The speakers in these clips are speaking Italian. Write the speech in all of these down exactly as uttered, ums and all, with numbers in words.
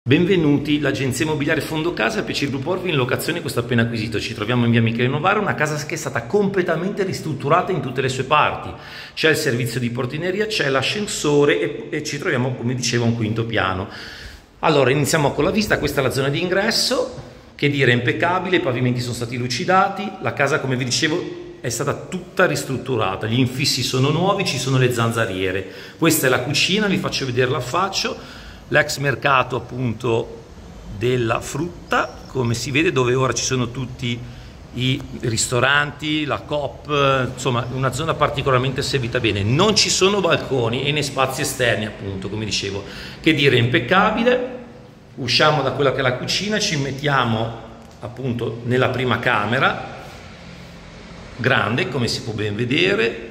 Benvenuti, l'agenzia immobiliare Fondo Casa, piacere proporvi in locazione questo appena acquisito. Ci troviamo in via Michele Novara, una casa che è stata completamente ristrutturata in tutte le sue parti. C'è il servizio di portineria, c'è l'ascensore e, e ci troviamo, come dicevo, a un quinto piano. Allora, iniziamo con la vista. Questa è la zona di ingresso, che dire, impeccabile, i pavimenti sono stati lucidati, la casa, come vi dicevo, è stata tutta ristrutturata, gli infissi sono nuovi, ci sono le zanzariere. Questa è la cucina, vi faccio vedere l'affaccio. L'ex mercato appunto della frutta, come si vede, dove ora ci sono tutti i ristoranti, la Coop, insomma una zona particolarmente servita bene. Non ci sono balconi e né spazi esterni, appunto, come dicevo. Che dire, impeccabile. Usciamo da quella che è la cucina, ci mettiamo appunto nella prima camera, grande, come si può ben vedere.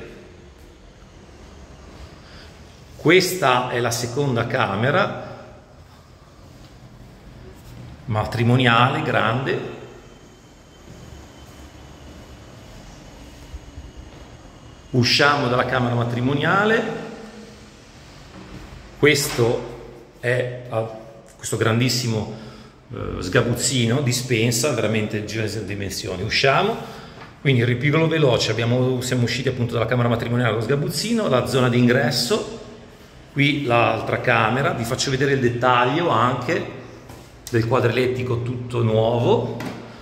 Questa è la seconda camera, matrimoniale, grande. Usciamo dalla camera matrimoniale. Questo è questo grandissimo eh, sgabuzzino, dispensa, veramente di dimensioni. Usciamo, quindi ripigolo veloce, abbiamo, siamo usciti appunto dalla camera matrimoniale allo sgabuzzino, la zona di ingresso. Qui l'altra camera, vi faccio vedere il dettaglio anche del quadrilettico tutto nuovo.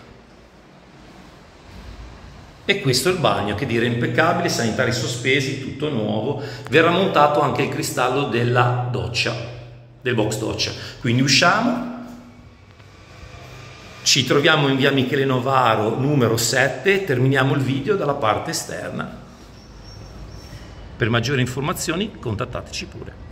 E questo è il bagno, che dire, impeccabile, sanitari sospesi, tutto nuovo. Verrà montato anche il cristallo della doccia, del box doccia. Quindi usciamo, ci troviamo in via Michele Novaro numero sette, terminiamo il video dalla parte esterna. Per maggiori informazioni contattateci pure.